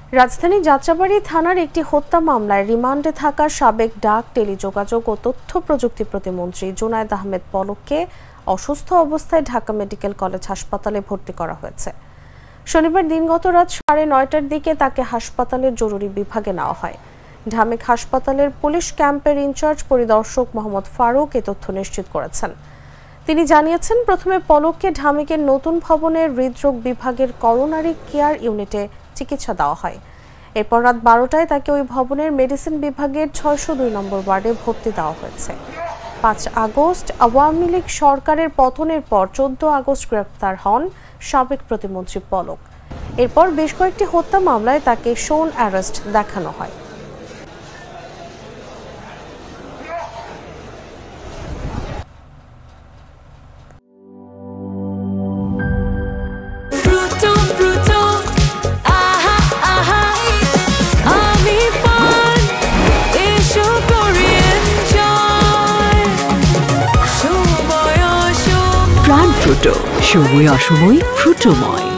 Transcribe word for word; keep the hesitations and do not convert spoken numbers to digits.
রাজধানী যাত্রাবাড়ী থানার একটি হত্যা মামলায় রিমান্ডে থাকা সাবেক ডাক, টেলিযোগাযোগ ও তথ্য প্রযুক্তি প্রতিমন্ত্রী জুনাইদ আহমেদ পলককে অসুস্থ অবস্থায় ঢাকা মেডিকেল কলেজ হাসপাতালে ভর্তি করা হয়েছে। শনিবার দিনগত রাত সাড়ে নয়টার দিকে তাকে হাসপাতালের জরুরি বিভাগে নেওয়া হয়। ঢামেক হাসপাতালের পুলিশ ক্যাম্পের ইনচার্জ পরিদর্শক মোহাম্মদ ফারুক এ তথ্য নিশ্চিত করেছেন। তিনি জানিয়েছেন, প্রথমে পলককে ঢামেকের নতুন ভবনের হৃদরোগ বিভাগের করোনারি কেয়ার ইউনিটে চিকিৎসা দেওয়া হয়। এরপর রাত বারোটায় তাকে ওই ভবনের মেডিসিন বিভাগের ছয়শো দুই নম্বর ওয়ার্ডে ভর্তি দেওয়া হয়েছে। পাঁচ আগস্ট আওয়ামী লীগ সরকারের পতনের পর চোদ্দ আগস্ট গ্রেপ্তার হন সাবেক প্রতিমন্ত্রী পলক। এরপর বেশ কয়েকটি হত্যা মামলায় তাকে শোন অ্যারেস্ট দেখানো হয়। ফ্রুটো সময় অসময় ফ্রুটোময়।